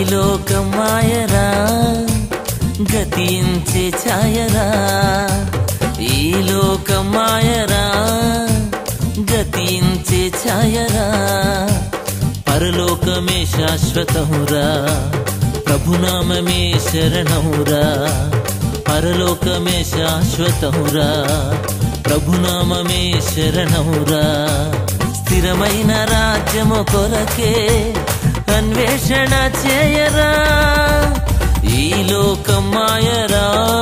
లోకమాయరా గతించే ఛాయరా ఈ లోకమాయరా గతించే ఛాయరా పరలోకమే శాశ్వతమురా ప్రభునామమే శరణమురా పరలోకమే శాశ్వతమురా ప్రభునామమే శరణమురా స్థిరమైన రాజ్యము కొరకే అన్వేషణ చేయరా ఈ లోకమాయరా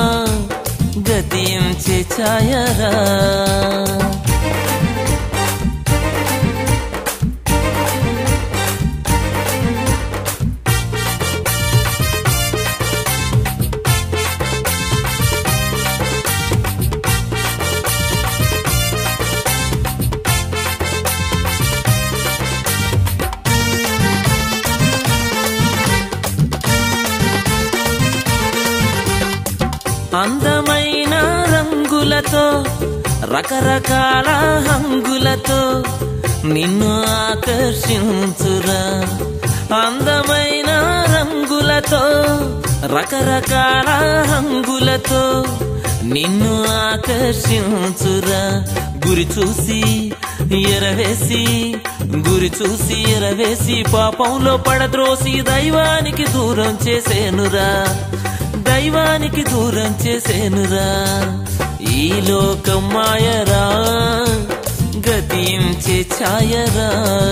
గతించే ఛాయరా అందమైన రంగులతో రకరకాల హంగులతో నిన్ను ఆకర్షించురా అందమైన రంగులతో రకరకాల హంగులతో నిన్ను ఆకర్షించురా గురి చూసి ఎరవేసి పాపంలో పడద్రోసి దైవానికి దూరం చేసేనురా దైవానికి దూరం చేసేనురా ఈ లోకమాయరా గతించే ఛాయరా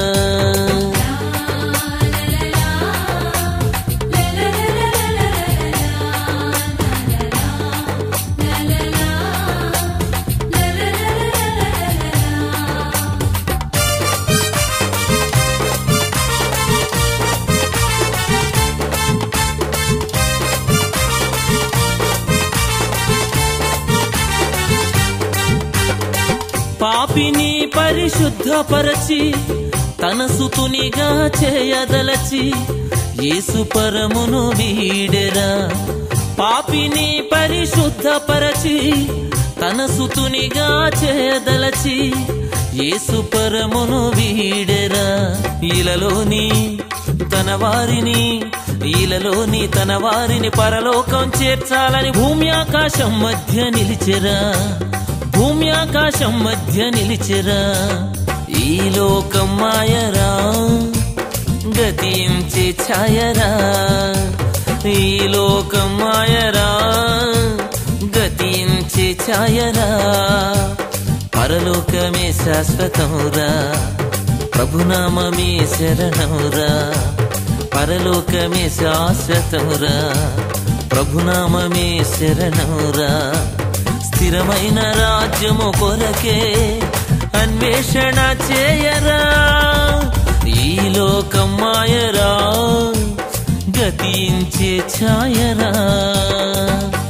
పాపిని పరిశుద్ధపరచి తన సుతునిగా చేయదలచి యేసు పరమును వీడెరా పాపిని పరిశుద్ధపరచి తన సుతునిగా చేయదలచి యేసు పరమును వీడెరా ఈలలోని తన వారిని పరలోకం చేర్చాలని భూమి ఆకాశం మధ్య నిలిచెరా ఈ లోకమాయరా గతించే ఛాయరా ఈ లోకమాయరా గతించే ఛాయరా పరలోకమే శాశ్వతమురా ప్రభునామమే శరణమురా పరలోకమే శాశ్వతమురా ప్రభునామమే శరణమురా స్థిరమైన రాజ్యము కొరకే అన్వేషణ చేయరా ఈ లోకమాయరా గతించే ఛాయరా